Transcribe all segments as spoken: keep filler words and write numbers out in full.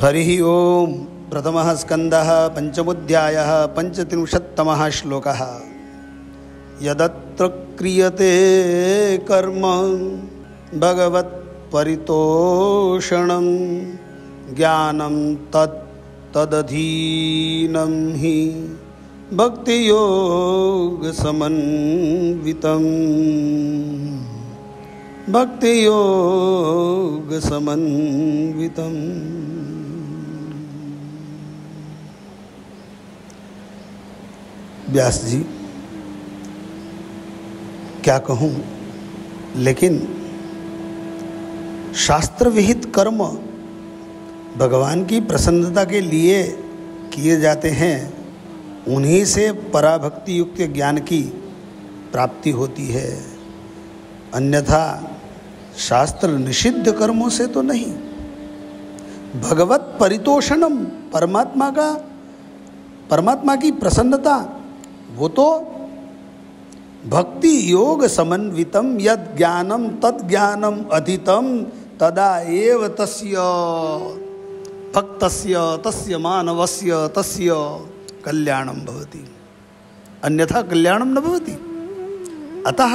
हरि ओम। प्रथमः स्कंदः पंचमोऽध्यायः पंचत्रिंशत्तमः श्लोकः। यदत्र क्रियते कर्म भगवत्परितोषणं ज्ञानं तत् तदधीनं हि भक्तियोगसमन्वितं भक्तियोगसमन्वितम्। व्यास जी, क्या कहूँ, लेकिन शास्त्र विहित कर्म भगवान की प्रसन्नता के लिए किए जाते हैं, उन्हीं से पराभक्ति युक्त ज्ञान की प्राप्ति होती है। अन्यथा शास्त्र निषिद्ध कर्मों से तो नहीं। भगवत परितोषणम, परमात्मा का परमात्मा की प्रसन्नता, वो तो भक्ति योग समन्वितम यद ज्ञानम तद ज्ञानम अधितम तदा एव तस्य भक्तस्य तस्य मानवस्य तस्य कल्याणम भवति, अन्यथा कल्याणम न भवति। अतः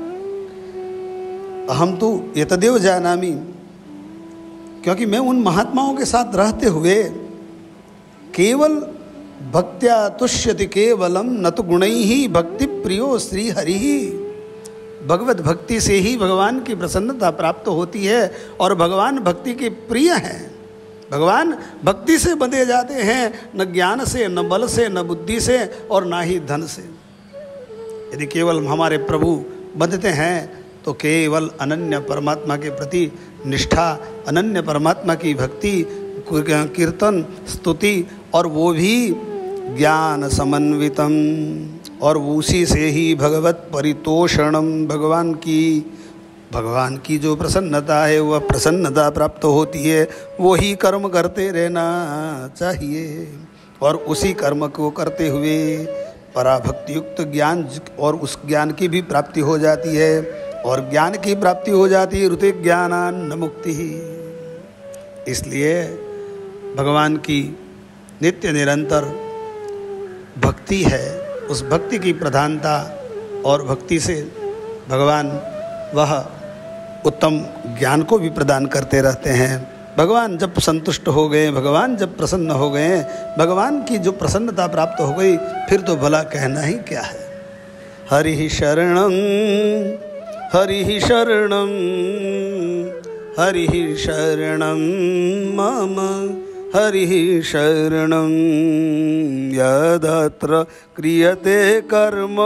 अहम तो एतदेव जानामि, क्योंकि मैं उन महात्माओं के साथ रहते हुए केवल भक्त्या तुष्यति केवलम न तो गुणैः भक्ति प्रियो श्री हरि। भगवत भक्ति से ही भगवान की प्रसन्नता प्राप्त होती है और भगवान भक्ति के प्रिय हैं। भगवान भक्ति से बंधे जाते हैं, न ज्ञान से, न बल से, न बुद्धि से और ना ही धन से। यदि केवल हमारे प्रभु बंधते हैं तो केवल अनन्य परमात्मा के प्रति निष्ठा, अनन्य परमात्मा की भक्ति, कीर्तन, स्तुति, और वो भी ज्ञान समन्वितम, और उसी से ही भगवत परितोषणम, भगवान की भगवान की जो प्रसन्नता है वह प्रसन्नता प्राप्त होती है। वो ही कर्म करते रहना चाहिए और उसी कर्म को करते हुए पराभक्ति युक्त ज्ञान और उस ज्ञान की भी प्राप्ति हो जाती है, और ज्ञान की प्राप्ति हो जाती है ऋतिक ज्ञानान्न मुक्ति ही। इसलिए भगवान की नित्य निरंतर भक्ति है, उस भक्ति की प्रधानता, और भक्ति से भगवान वह उत्तम ज्ञान को भी प्रदान करते रहते हैं। भगवान जब संतुष्ट हो गए, भगवान जब प्रसन्न हो गए, भगवान की जो प्रसन्नता प्राप्त हो गई, फिर तो भला कहना ही क्या है। हरि शरणं हरि शरणं हरि शरणं मम हरि शरणं यदत्र क्रियते कर्म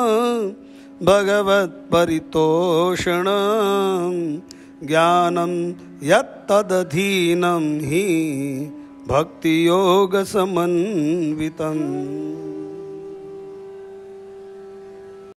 भगवत्परितोषणं ज्ञानं यत्तदधीनं हि भक्तियोगसमन्वितम्।